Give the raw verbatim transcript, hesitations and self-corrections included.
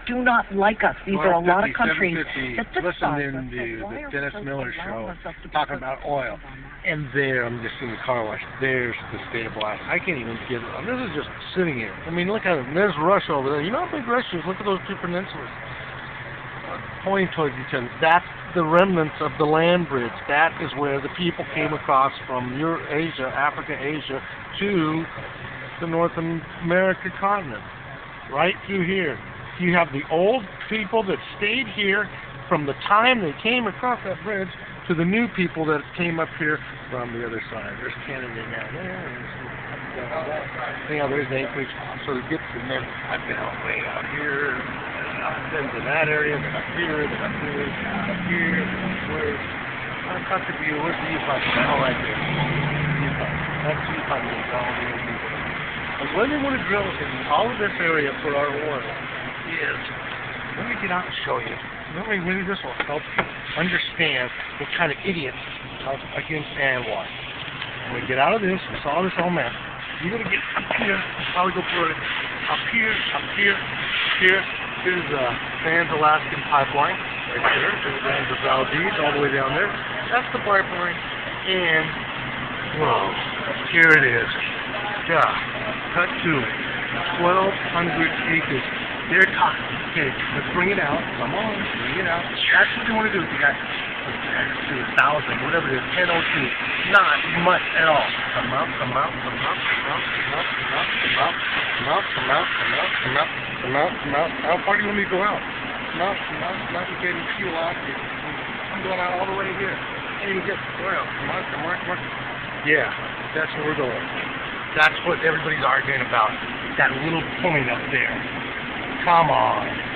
do not like us. These are a lot of countries that Listen despise us. in the, Why the are we Dennis so Miller show allowing ourselves to be talking so about oil. And there, I'm just in the car wash. There's the stabilizer. I can't even get it. This is just sitting here. I mean, look at it. There's Russia over there. You know how big Russia is? Look at those two peninsulas uh, pointing towards each other. That's the remnants of the land bridge. That is where the people came across from Euro Asia, Africa, Asia, to the North America continent. Right through here. You have the old people that stayed here from the time they came across that bridge to the new people that came up here from the other side. There's Canada down there. Yeah, there's Anchorage. So it gets to them. I've been all way out here. I've been to that area, then up here, then up here, up here. Where's I've got the view. Where's the Yukon? Oh, right there. Yukon. That's Yukon. And when they want to drill in all of this area for our oil is, let me get out and show you. Maybe, maybe this will help you understand what kind of idiots are against ANWR. When we get out of this, we saw this all map. You're going to get up here, probably go for it. Up here, up here, here. Here's uh, Trans-Alaskan Pipeline, right there. There's Trans of Valdez, all the way down there. That's the pipeline. And, whoa, here it is. Yeah, cut to it. twelve hundred acres. They're talking. Okay, let's bring it out. Come on, bring it out. That's what you want to do. You got to a thousand, whatever it is, ten oh two. Not much at all. Come out, come out, come out, come out, come out, come out, come out, come out, come out, come out, come out, come out, come out. How far do you want me to go out? Come out, come out, come out. You're getting fuel out here. I'm going out all the way here. And you get oil. Come on, come on, come on. Yeah, that's where we're going. That's what everybody's arguing about. That little point up there. Come on.